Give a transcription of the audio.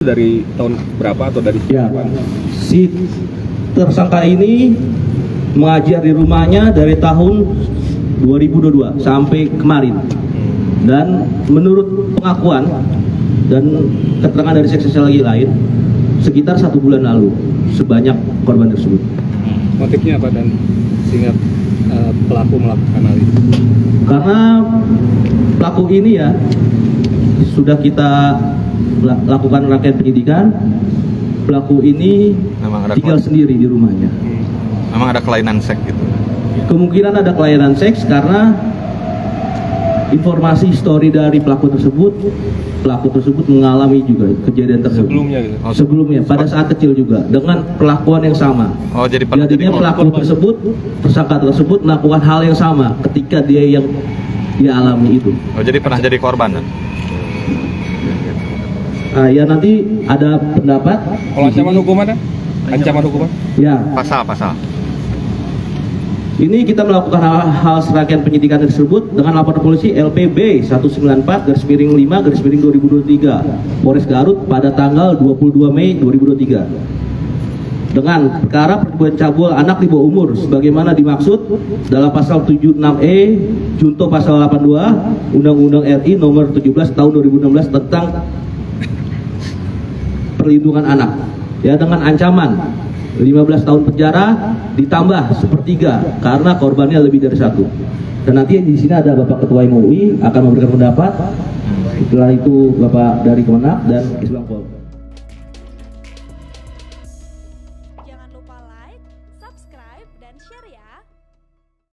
Dari tahun berapa atau dari Ya, kapan? si tersangka ini mengajar di rumahnya dari tahun 2022 sampai kemarin. Dan menurut pengakuan dan keterangan dari saksi lagi lain, sekitar 1 bulan lalu sebanyak korban tersebut. Motifnya apa dan sehingga pelaku melakukan hal itu? Karena pelaku ini ya sudah kita lakukan rangkaian penyidikan, pelaku ini tinggal sendiri di rumahnya. Memang ada kelainan seks gitu? Kemungkinan ada kelainan seks karena informasi histori dari pelaku tersebut mengalami juga kejadian tersebut Sebelumnya gitu? sebelumnya pada saat kecil juga dengan perlakuan yang sama. Oh, jadi pernah jadi Jadinya pelaku tersebut, tersangka tersebut melakukan hal yang sama ketika dia yang alami itu. Oh, jadi pernah jadi korban? Nah, ya nanti ada pendapat. Kalau ancaman hukuman ada? Ancaman hukuman? Ya, Pasal. ini kita melakukan hal serangkaian penyidikan tersebut dengan laporan polisi LPB 194/2023 Polres Garut pada tanggal 22 Mei 2023 dengan perkara perbuatan cabul anak di bawah umur sebagaimana dimaksud dalam pasal 76E junto pasal 82 Undang-Undang RI nomor 17 tahun 2016 tentang perlindungan anak, ya, dengan ancaman 15 tahun penjara ditambah sepertiga karena korbannya lebih dari 1. Dan nanti di sini ada Bapak Ketua MUI akan memberikan pendapat. Setelah itu Bapak dari Kemenak dan Islam Pol.